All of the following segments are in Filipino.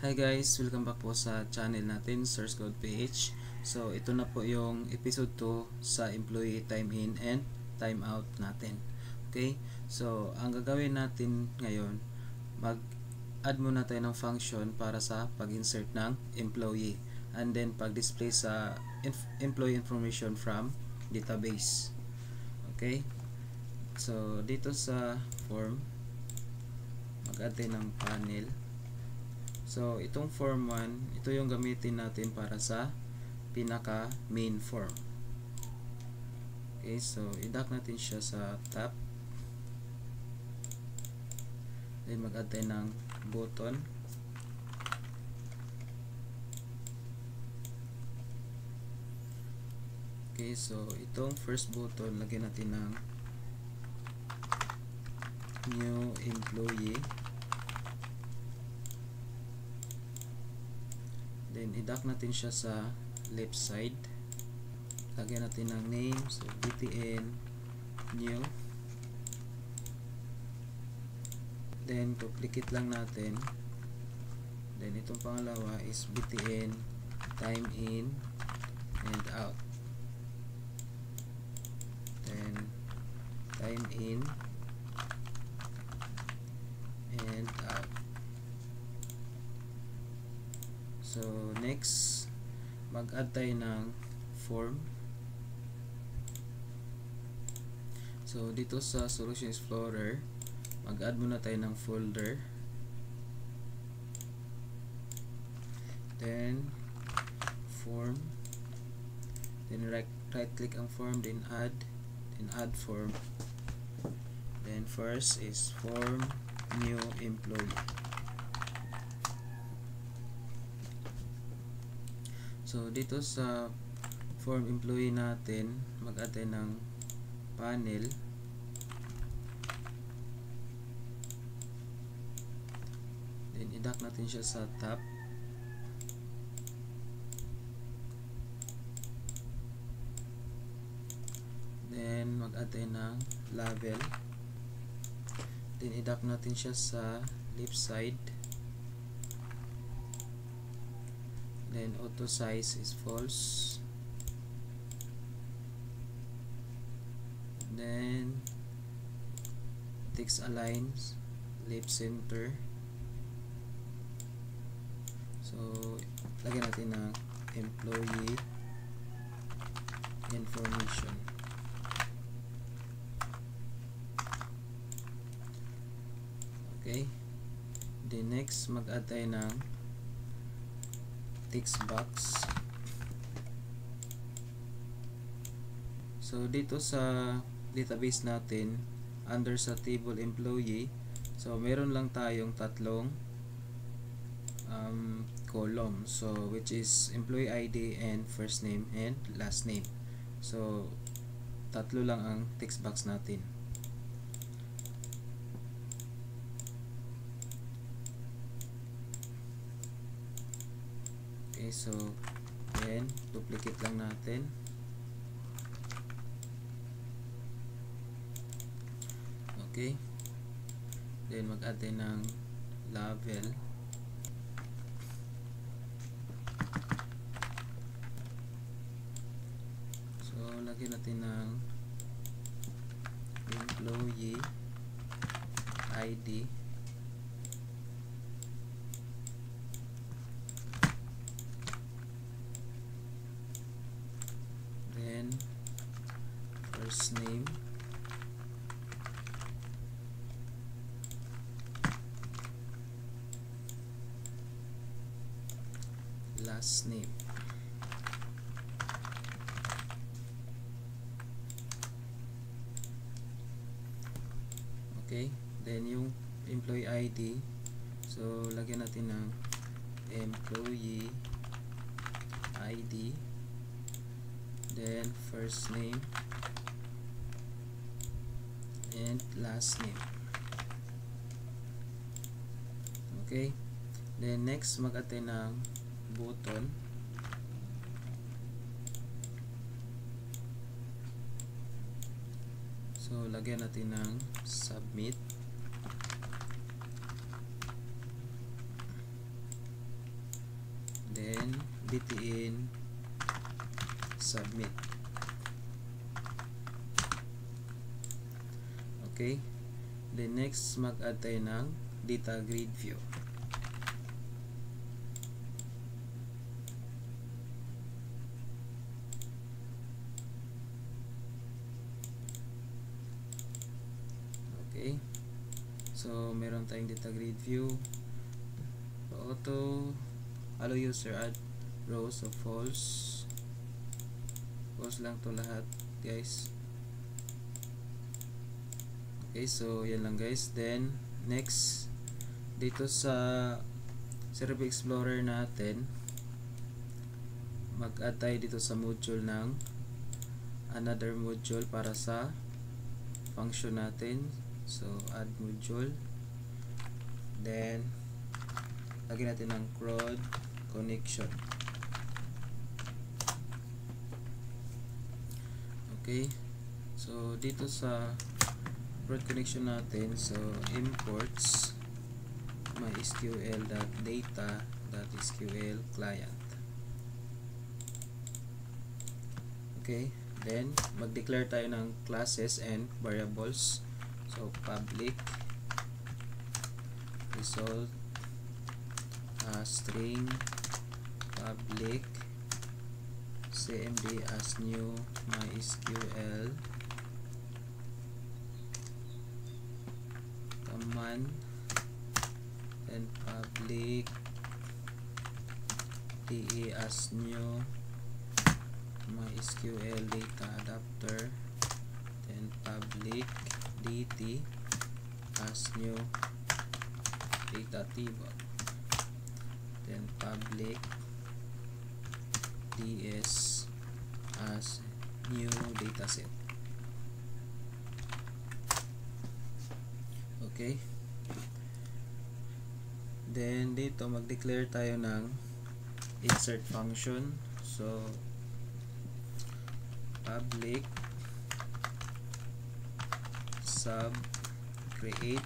Hi guys, welcome back po sa channel natin, Source Code PH. So ito na po yung episode 2 sa employee time in and time out natin. Okay? So ang gagawin natin ngayon, mag-add muna tayo ng function para sa pag-insert ng employee and then pag-display sa employee information from database. Okay? So dito sa form, mag-add tayo ng panel. So, itong form 1, ito yung gamitin natin para sa pinaka main form. Okay, so i-dock natin siya sa top. Then mag-add tayo ng button. Okay, so itong first button, lagyan natin ng new employee. Then i-dock natin siya sa left side. Lagyan natin ng name, so btn new. Then duplicate lang natin. Then itong pangalawa is btn time in and out. Then time in and out. So next, mag-add tayo ng form. So dito sa Solution Explorer, mag-add muna tayo ng folder. Then form. Then right click ang form, then add form. Then first is form new employee. So dito sa form employee natin, mag-add tayo ng panel. Then i-dock natin siya sa top. Then mag-add tayo ng label. Then i-dock natin siya sa left side. Then auto size is false. Then text aligns left center. So lagyan natin ng employee information. Okay. Then next, mag-add tayo ng text box. So dito sa database natin, under sa table employee, so meron lang tayong tatlong column, so which is employee ID and first name and last name. So tatlo lang ang text box natin. Okay, so then duplicate lang natin. Okay, then mag-add din ng label. So lagyan natin ng employee ID. Then first name, last name. Okay, then yung employee ID, so lagyan natin ng employee ID. Then first name and last name. Okay, then next, mag-add tayo ng button. So lagyan natin ng submit. then btn submit. Okay, then next mag-add tayo ng data grid view. Okay, so meron tayong data grid view. Auto allow user add rows of false lang to lahat, guys. Okay, so yan lang, guys. Then next, dito sa Server Explorer natin, mag-add tayo dito sa module ng another module para sa function natin. So add module, then lagyan natin ng CROD connection. Okay, so dito sa CROD connection natin, so imports mysql.data.sql client. Okay, then mag-declare tayo ng classes and variables. So public result string, public cmd as new mysql command, then public de as new mysql data adapter, then public dt as new data table, then public ds as new dataset. Okay, then dito mag-declare tayo ng insert function. So public sub create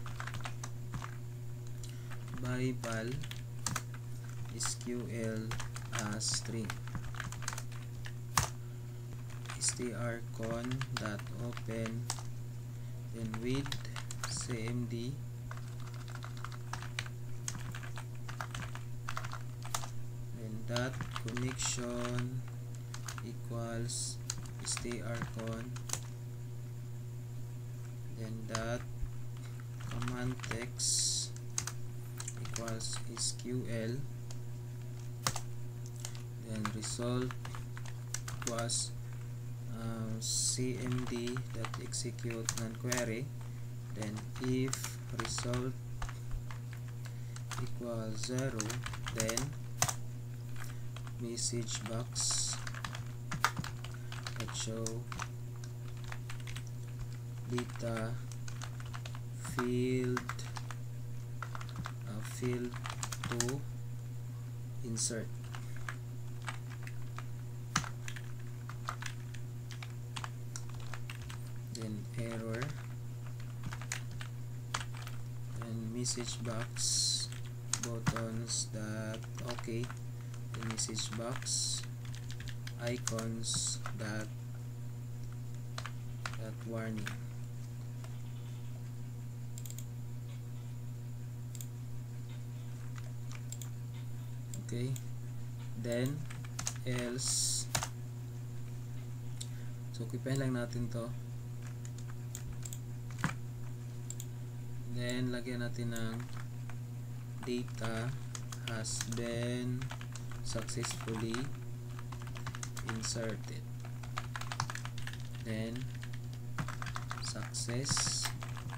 Bible SQL as string, strcon.open, then with cmd, then dot connection equals strcon, then dot command text equals sql, then result was cmd.execute non-query, then if result equals 0, then message box that show data field to insert. Then error, and message box buttons that okay, the message box icons that warning. Okay, then else, so kipain lang natin to, then lagyan natin ng data has been successfully inserted, then success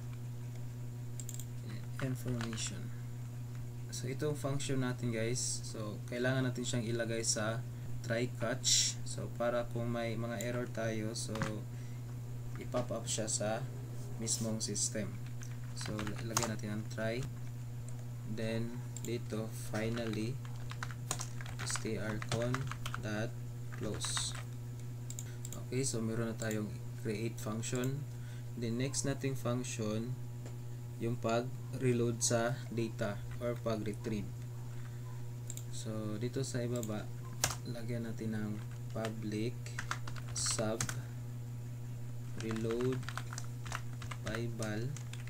information. So itong function natin, guys, so kailangan natin siyang ilagay sa try catch, so para kung may mga error tayo, so i-pop up siya sa mismong system. So ilagay natin ang try, then dito finally strcon.close. Okay, so meron na tayong create function. The next nating function yung pag-reload sa data or pag-retrieve. So dito sa ibaba, lagyan natin ng public sub reload Bible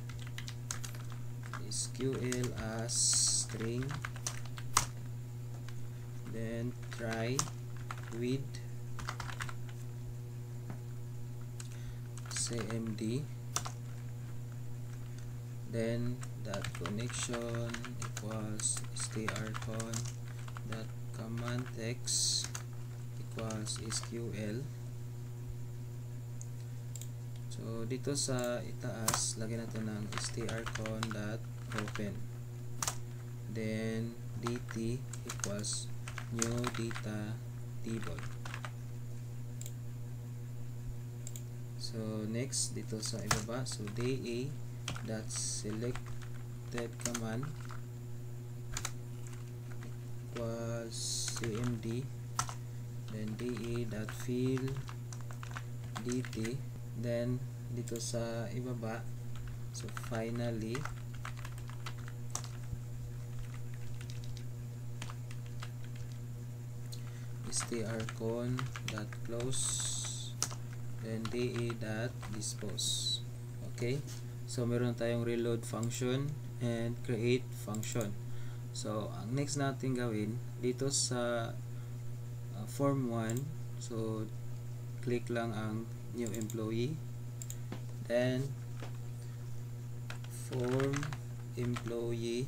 SQL as string, then try with cmd, then dot connection equals strcon dot command text equals SQL. So dito sa itaas, lagyan natin ng strcon dot open, then dt equals new data table. So next dito sa ibaba, so da dot selected command equals cmd, then da dot fill dt, then dito sa ibaba, so finally strcon dot close, then da dot dispose. Okay, so meron tayong reload function and create function. So ang next natin gawin dito sa form 1, so click lang ang new employee, then form employee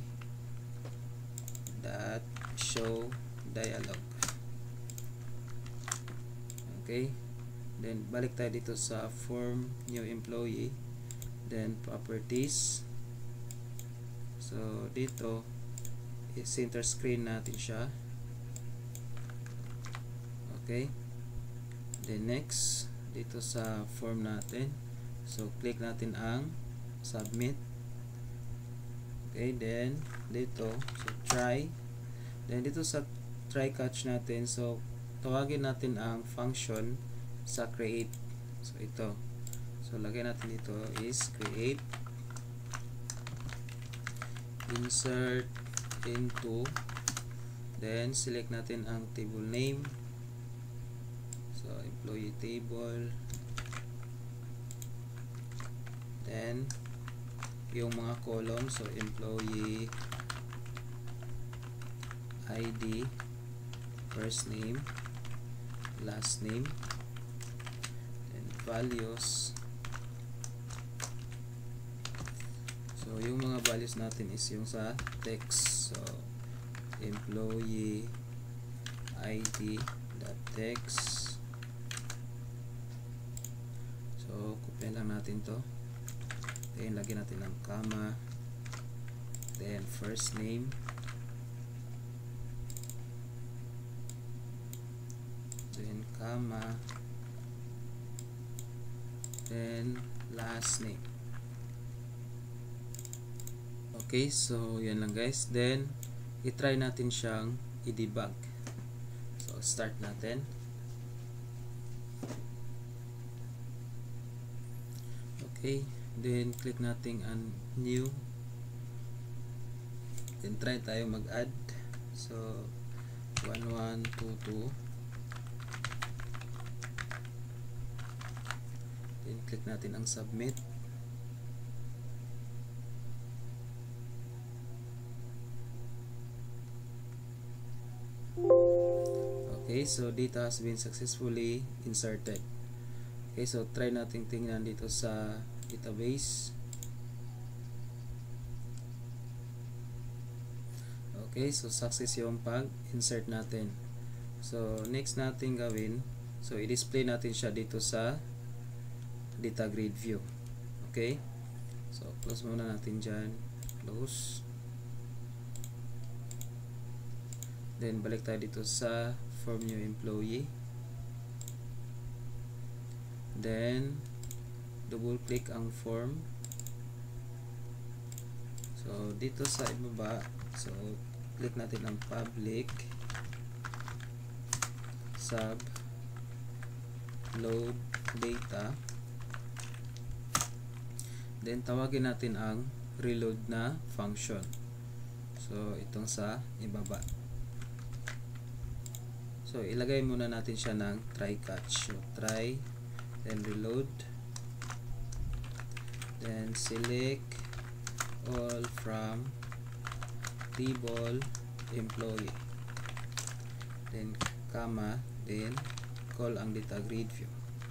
dot show dialog. Okay, then balik tayo dito sa form new employee, then properties. So dito center screen natin siya. Okay, then next dito sa form natin, so click natin ang submit. Okay, then dito so try, then dito sa try catch natin, so tawagin natin ang function sa create. So ito, so lagay natin dito is create insert into, then select natin ang table name, so employee table, then yung mga column, so employee ID, first name, last name, then values. So yung mga values natin is yung sa text, so employee ID dot text. So copy lang natin to, then lagyan natin ng comma, then first name, then comma, then last name. Okay, so yan lang guys, then i-try natin siyang i-debug. So start natin. Okay, then click natin ang new, then try tayo mag-add. So 1122, then click natin ang submit. Okay, so data has been successfully inserted. Okay, so try nating tingnan dito sa database. Okay, so success yung pag-insert natin. So next natin gawin, so i-display natin siya dito sa data grid view. Okay, so close muna natin dyan, close, then balik tayo dito sa form new employee, then double click ang form. So dito sa ibaba, so click natin ang public sub load data, then tawagin natin ang reload na function. So itong sa ibaba. So ilagay muna natin siya ng try catch. So try, then reload, then select all from table employee, then comma, then call ang data grid view.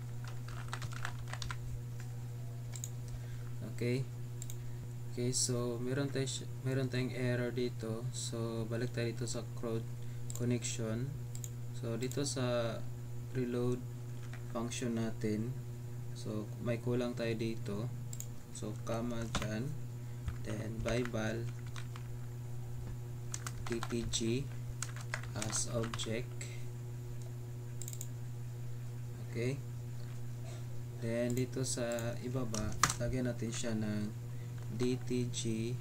Okay, so meron tayong error dito. So balik tayo dito sa crowd connection. So dito sa reload function natin, so may kulang tayo dito. So comma dyan, then Bible ttg as object. Okay, then dito sa ibaba, lagyan natin siya ng dtg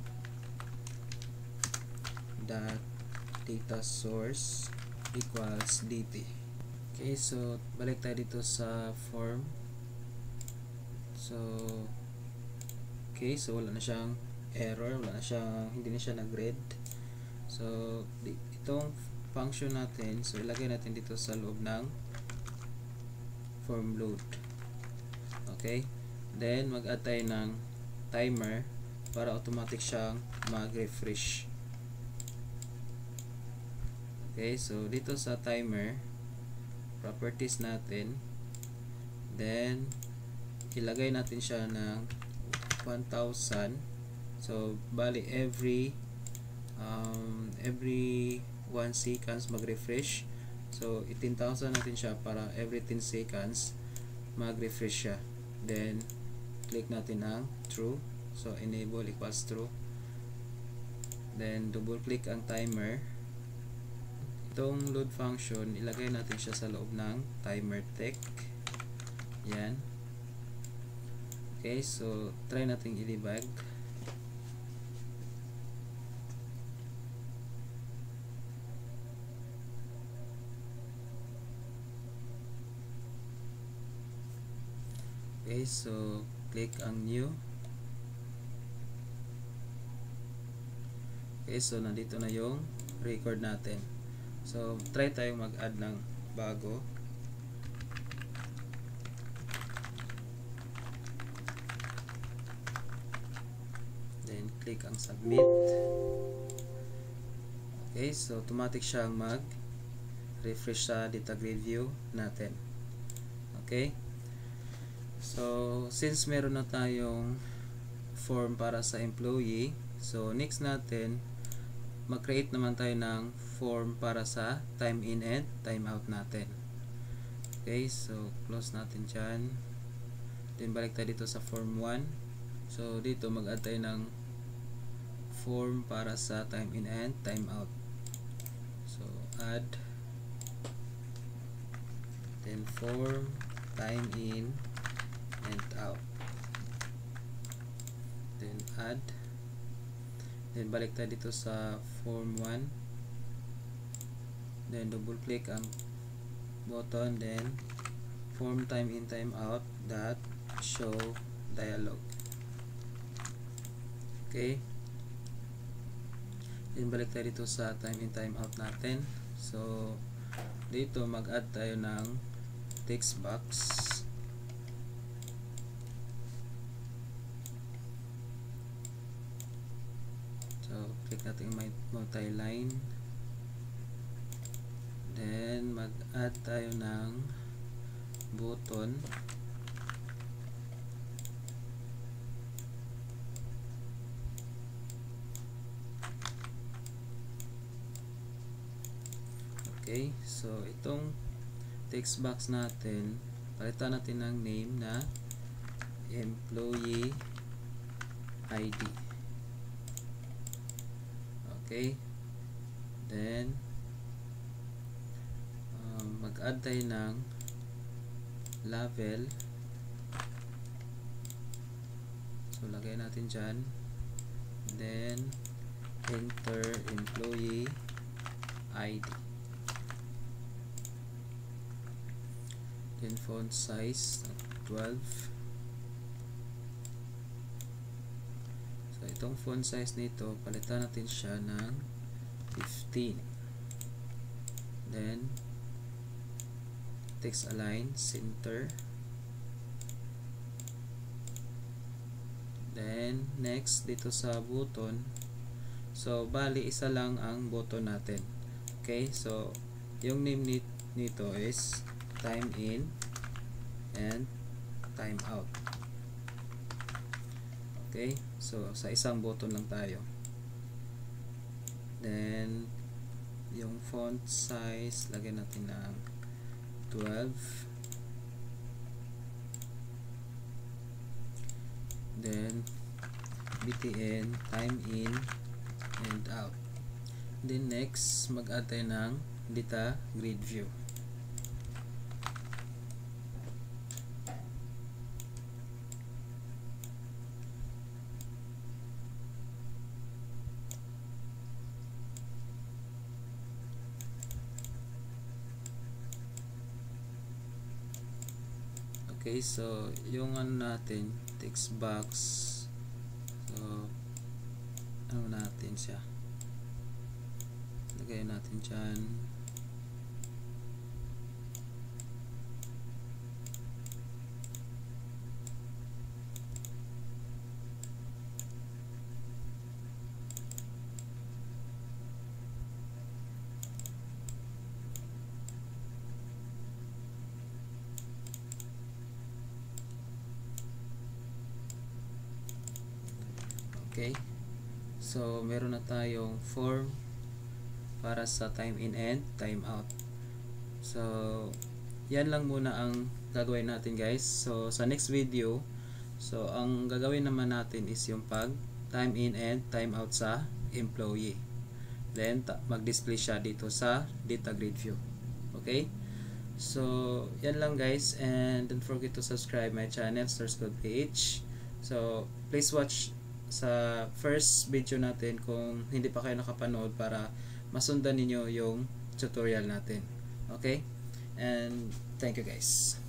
dot data source equals dt. Okay, so balik tayo dito sa form. So okay, so wala na siyang error, hindi na siya nag-read. So itong function natin, so ilagay natin dito sa loob ng form load. Okay, then mag-add tayo ng timer para automatic siyang mag-refresh. Okay, so dito sa timer properties natin, then ilagay natin siya ng 1000. So bali every 1 seconds mag-refresh. So 18,000 natin siya para every 10 seconds mag-refresh siya. Then click natin ang true, so enable equals true, then double click ang timer. Itong load function, ilagay natin siya sa loob ng timer tech. Yan. Okay, so try natin i-debug. Okay, so click ang new. Okay, so nandito na yung record natin. So try tayong mag-add ng bago. Then click ang submit. Okay, so automatic siyang mag-refresh sa data grid view natin. Okay, so since meron na tayong form para sa employee, so next natin mag-create naman tayo ng form para sa time in and time out natin. Okay, so close natin dyan, then balik tayo dito sa form 1. So dito mag-add tayo ng form para sa time in and time out. So add, then form time in and out, then add, then balik tayo dito sa form 1, then double click ang button, then form time in time out dot show dialog. Okay, then balik tayo dito sa time in time out natin. So dito mag-add tayo ng text box. So click natin multi-line, then mag-add tayo ng button. Okay, so itong text box natin, palitan natin ng name na employee ID. Okay, then mag-add tayo ng label. So lagay natin dyan, then enter employee ID, then font size 12. So itong font size nito, palitan natin siya ng 15, then text align, center. Then next dito sa button, so bali isa lang ang button natin. Okay, so yung name nito is time in and time out. Okay, so sa isang button lang tayo. Then yung font size, lagyan natin ng 12. Then btn, time in and out. Then next, mag-add tayo ng data grid view. Okay, so yung natin, text box, so natin siya, lagay natin dyan. Okay, so meron na tayong form para sa time in and time out. So yan lang muna ang gagawin natin, guys. So sa next video, so ang gagawin naman natin is yung pag time in and time out sa employee. Then mag-display siya dito sa data grid view. Okay, so yan lang, guys, and don't forget to subscribe my channel, Source Code PH. So please watch sa first video natin kung hindi pa kayo nakapanood para masundan ninyo yung tutorial natin. Okay? And thank you, guys.